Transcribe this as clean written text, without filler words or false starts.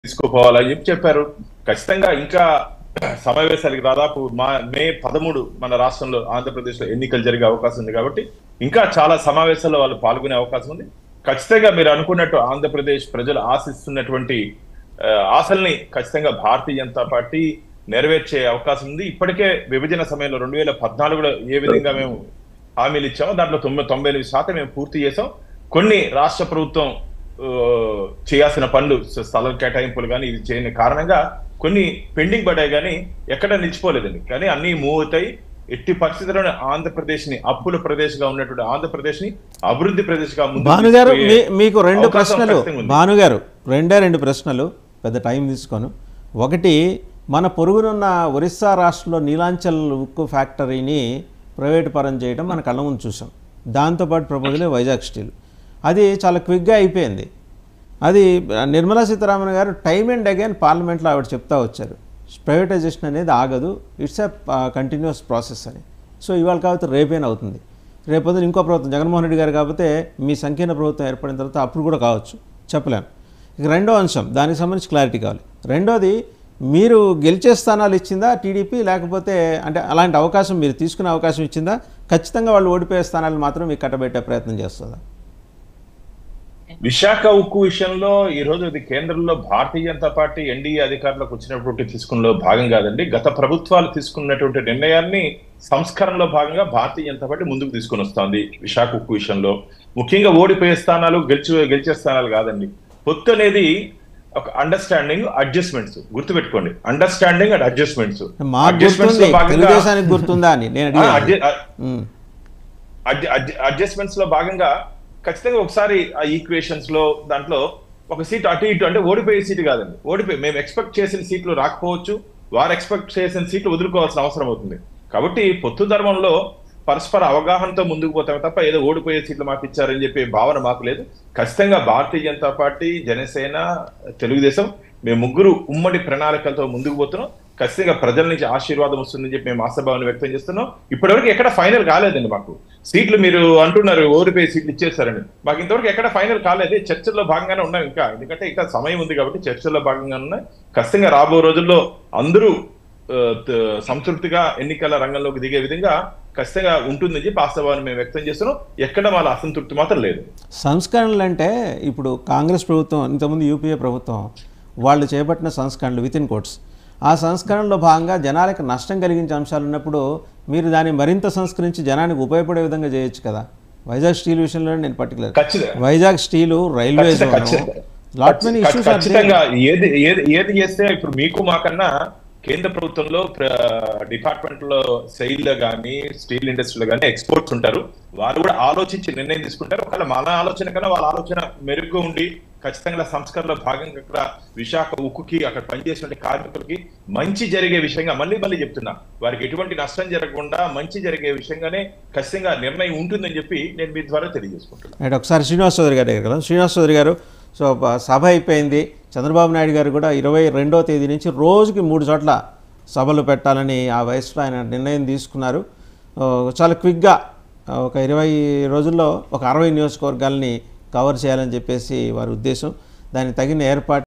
తీసుకుపోవాలని చెప్పారు. ఖచ్చితంగా ఇంకా సమావేశాలకు దాదాపు మే 13 మన రాష్ట్రంలో ఆంధ్రప్రదేశ్లో ఎన్నికలు జరిగే అవకాశం ఉంది కాబట్టి ఇంకా చాలా సమావేశాల్లో వాళ్ళు పాల్గొనే అవకాశం ఉంది. ఖచ్చితంగా మీరు అనుకున్నట్టు ఆంధ్రప్రదేశ్ ప్రజలు ఆశిస్తున్నటువంటి ఆశల్ని ఖచ్చితంగా భారతీయ జనతా పార్టీ నెరవేర్చే అవకాశం ఉంది. ఇప్పటికే విభజన సమయంలో 2014లో ఏ విధంగా మేము హామీలు ఇచ్చామో దాంట్లో 98% మేము పూర్తి చేసాం. కొన్ని రాష్ట్ర ప్రభుత్వం చేయాల్సిన పనులు స్థలం కేటాయింపులు కానీ ఇది చేయని కారణంగా కొన్ని పెండింగ్ పడ్డాయి కానీ ఎక్కడ నిలిచిపోలేదండి. కానీ అన్ని మూవ్ అవుతాయి. ఎట్టి పరిస్థితుల్లోనే ఆంధ్రప్రదేశ్ ని అప్పుల ప్రదేశ్ గా ఉన్నటువంటి ఆంధ్రప్రదేశ్ ని అభివృద్ధి ప్రదేశ్ గా భానుగారు మీకు రెండు ప్రశ్నలు భానుగారు రెండు ప్రశ్నలు పెద్ద టైం తీసుకోను. ఒకటి, మన పొరుగునున్న ఒరిస్సా రాష్ట్రంలో నీలాంచల్ ఉక్కు ఫ్యాక్టరీని ప్రైవేట్ పరం చేయడం మన కళ్ళ ముందు చూసాం. దాంతోపాటు ప్రపోజలే వైజాగ్ స్టీల్, అది చాలా క్విక్గా అయిపోయింది. అది నిర్మలా సీతారామన్ గారు టైమ్ అండ్ అగైన్ పార్లమెంట్లో ఆవిడ చెప్తా వచ్చారు, ప్రైవేటైజేషన్ అనేది ఆగదు, ఇట్స్ ఎ కంటిన్యూస్ ప్రాసెస్ అని. సో ఇవాళ కాబట్టి రేపేనా అవుతుంది, రేపొద్దున ఇంకో ప్రభుత్వం జగన్మోహన్ రెడ్డి గారు కాకపోతే మీ సంకీర్ణ ప్రభుత్వం ఏర్పడిన తర్వాత అప్పుడు కూడా కావచ్చు, చెప్పలేము. ఇక రెండో అంశం, దానికి సంబంధించి క్లారిటీ కావాలి. రెండోది, మీరు గెలిచే స్థానాలు ఇచ్చిందా టీడీపీ, లేకపోతే అంటే అలాంటి అవకాశం మీరు తీసుకునే అవకాశం ఇచ్చిందా, ఖచ్చితంగా వాళ్ళు ఓడిపోయే స్థానాలు మాత్రం మీకు కట్టబెట్టే ప్రయత్నం చేస్తుందా? విశాఖ ఉక్కు విషయంలో ఈ రోజు ఇది కేంద్రంలో భారతీయ జనతా పార్టీ ఎన్డీఏ అధికారంలోకి వచ్చినటువంటి తీసుకున్నలో భాగం కాదండి. గత ప్రభుత్వాలు తీసుకున్నటువంటి నిర్ణయాన్ని సంస్కరణలో భాగంగా భారతీయ జనతా పార్టీ ముందుకు తీసుకుని వస్తుంది. విశాఖ ఉక్కు విషయంలో ముఖ్యంగా ఓడిపోయే స్థానాలు గెలిచే స్థానాలు కాదండి. పొత్తు అనేది ఒక అండర్స్టాండింగ్, అడ్జస్ట్మెంట్స్ గుర్తుపెట్టుకోండి. అండర్స్టాండింగ్ అండ్ అడ్జస్ట్మెంట్స్ అడ్జస్ట్మెంట్స్ లో భాగంగా ఖచ్చితంగా ఒకసారి ఆ ఈక్వేషన్స్ లో దాంట్లో ఒక సీట్ అటు ఇటు అంటే ఓడిపోయే సీటు కాదండి. మేము ఎక్స్పెక్ట్ చేసిన సీట్లు రాకపోవచ్చు, వారు ఎక్స్పెక్ట్ చేసిన సీట్లు వదులుకోవాల్సిన అవసరం అవుతుంది. కాబట్టి పొత్తు ధర్మంలో పరస్పర అవగాహనతో ముందుకు పోతామే తప్ప ఏదో ఓడిపోయే సీట్లు మాకు ఇచ్చారని చెప్పే భావన మాకు లేదు. ఖచ్చితంగా భారతీయ జనతా పార్టీ, జనసేన, తెలుగుదేశం మేము ముగ్గురు ఉమ్మడి ప్రణాళికలతో ముందుకు పోతున్నాం. ఖచ్చితంగా ప్రజల నుంచి ఆశీర్వాదం వస్తుందని చెప్పి మేము ఆశాభావాన్ని వ్యక్తం చేస్తున్నాం. ఇప్పటివరకు ఎక్కడ ఫైనల్ కాలేదండి మాకు సీట్లు. మీరు అంటున్నారు ఓడిపోయే సీట్లు ఇచ్చేస్తారని, మాకు ఇంతవరకు ఎక్కడ ఫైనల్ కాలేదు. చర్చల్లో భాగంగానే ఉన్నాం ఇంకా, ఎందుకంటే ఇంకా సమయం ఉంది కాబట్టి చర్చల్లో భాగంగా ఉన్నాయి. ఖచ్చితంగా రాబో రోజుల్లో అందరూ సంతృప్తిగా ఎన్నికల రంగంలోకి దిగే విధంగా ఖచ్చితంగా ఉంటుందని చెప్పి ఆశాభావాన్ని మేము వ్యక్తం చేస్తున్నాం. ఎక్కడ వాళ్ళ అసంతృప్తి మాత్రం లేదు. సంస్కరణలు అంటే ఇప్పుడు కాంగ్రెస్ ప్రభుత్వం, ఇంతకుముందు యూపీఏ ప్రభుత్వం వాళ్ళు చేపట్టిన సంస్కరణలు విత్ ఇన్ కోట్స్, ఆ సంస్కరణలో భాగంగా జనాలకు నష్టం కలిగించే అంశాలు ఉన్నప్పుడు మీరు దాన్ని మరింత సంస్కరించి జనానికి ఉపయోగపడే విధంగా చేయొచ్చు కదా. వైజాగ్ స్టీల్ విషయంలో నేను పర్టికులర్ వైజాగ్ స్టీలు, రైల్వేస్, ఏది చేస్తే ఇప్పుడు మీకు మాకన్నా కేంద్ర ప్రభుత్వంలో డిపార్ట్మెంట్ లో సెయిల్ లో కానీ స్టీల్ ఇండస్ట్రీలో కానీ ఎక్స్పోర్ట్స్ ఉంటారు. వాళ్ళు కూడా ఆలోచించి నిర్ణయం తీసుకుంటారు. ఒకవేళ మన ఆలోచన కన్నా వాళ్ళ ఆలోచన మెరుగ్గా ఉండి ఖచ్చితంగా సంస్కరణలో భాగంగా ఇక్కడ విశాఖ ఉక్కుకి అక్కడ పనిచేసిన కార్మికులకి మంచి జరిగే విషయంగా మళ్ళీ చెప్తున్నా, వారికి ఎటువంటి నష్టం జరగకుండా మంచి జరిగే విషయంగానే ఖచ్చితంగా నిర్ణయం ఉంటుందని చెప్పి నేను మీ ద్వారా తెలియజేసుకుంటున్నాను. ఒకసారి శ్రీనివాస్ చౌదరి గారి దగ్గర కదా. శ్రీనివాస్ చౌదరి గారు, సో సభ అయిపోయింది. చంద్రబాబు నాయుడు గారు కూడా 22వ తేదీ నుంచి రోజుకి 3 చోట్ల సభలు పెట్టాలని ఆ వయసులో ఆయన నిర్ణయం తీసుకున్నారు. చాలా క్విక్గా ఒక 20 రోజుల్లో ఒక 60 నియోజకవర్గాలని కవర్ చేయాలని చెప్పేసి వారి ఉద్దేశం. దానికి తగిన ఏర్పాటు